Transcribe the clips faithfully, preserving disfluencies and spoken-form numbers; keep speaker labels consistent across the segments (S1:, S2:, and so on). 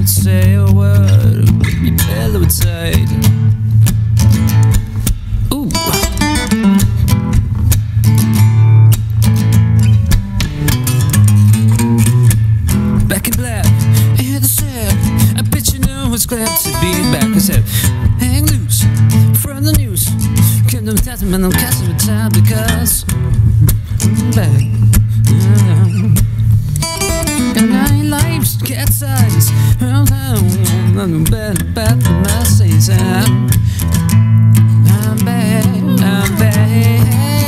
S1: could say a word, it would be better inside. Ooh. Back in black, I hear the sound. I bet you know it's glad to be back. I said, hang loose from the news. Come to the and I'm casting the time because I'm back. And nine lives, cat's eyes. I'm bad, bad for my season. I'm back, I'm back.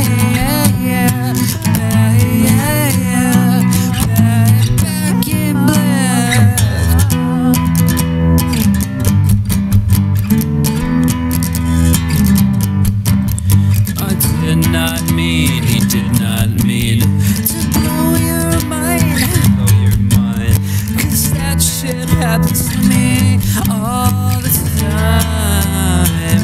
S1: He did not mean to blow your mind, blow your mind, cause that shit happens to me all the time.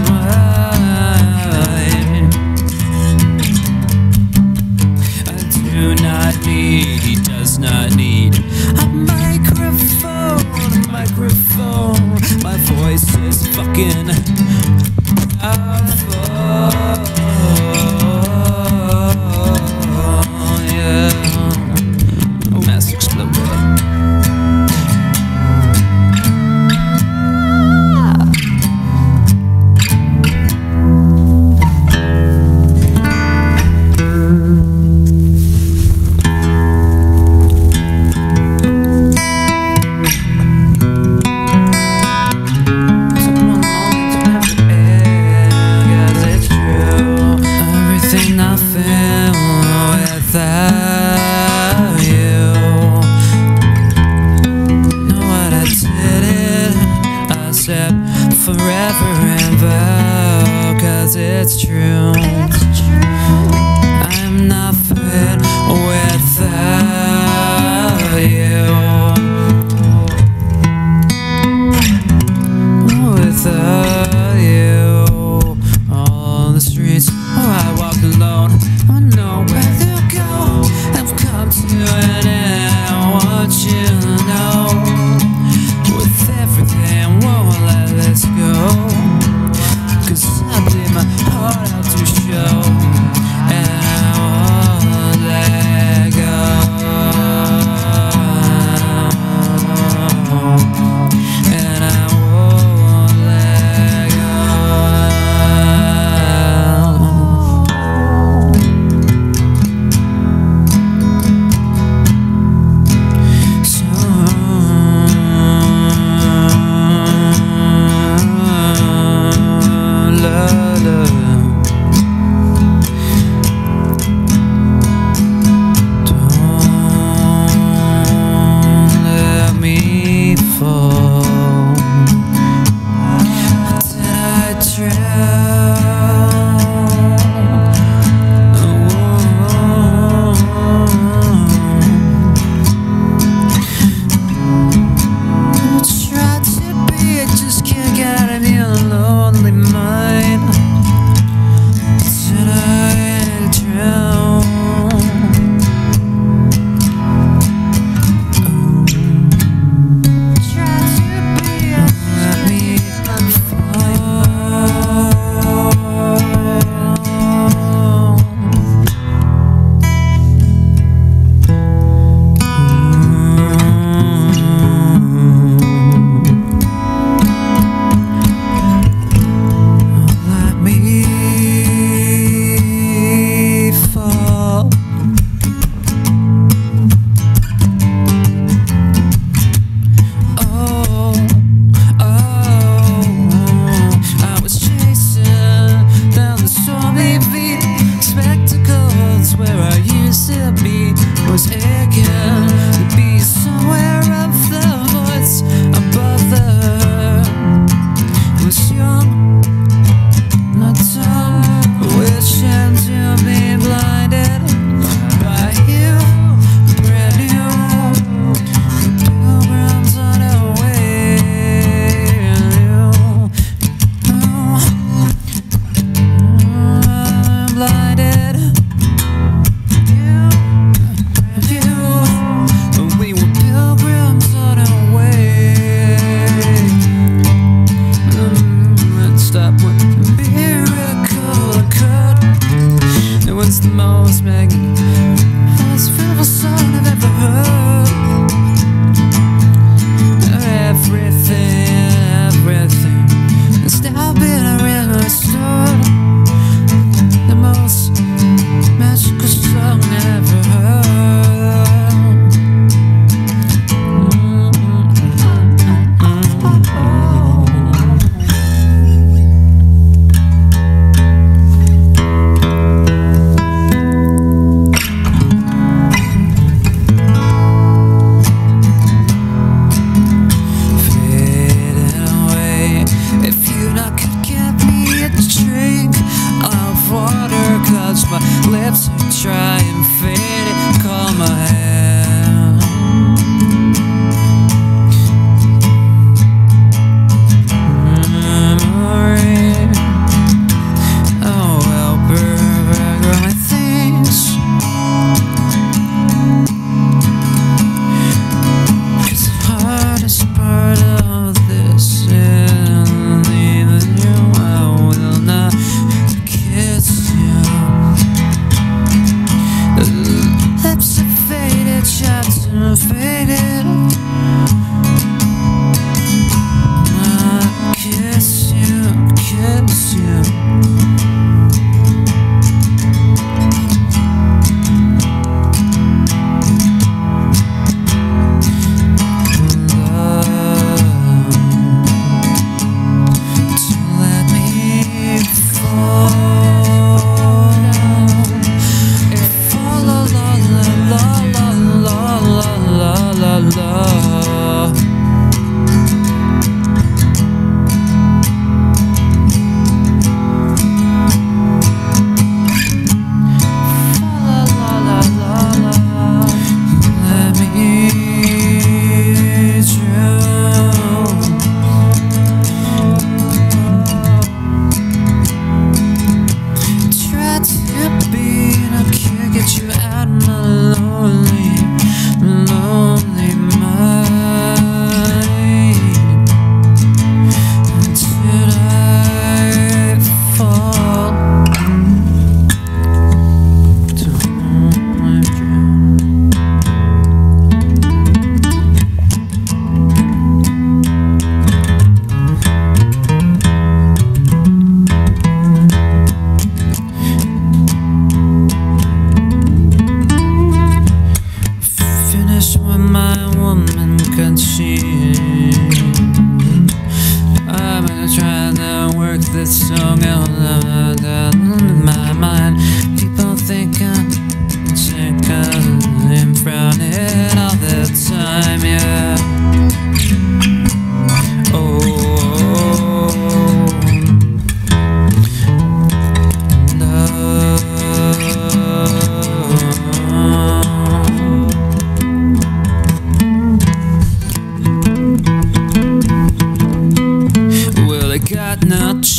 S1: I do not need, he does not need a microphone, a microphone. My voice is fucking powerful. Forever and vow, cause it's true. I'm nothing without you. Without you on the streets, oh, I walk alone. I know where to go. I've come to an end. I want you to know. With everything, won't let this go. Cause I bleed my heart out to show.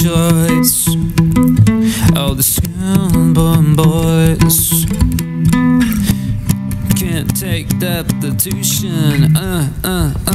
S1: choice. Oh, the schoolboy boys can't take destitution. Uh, uh.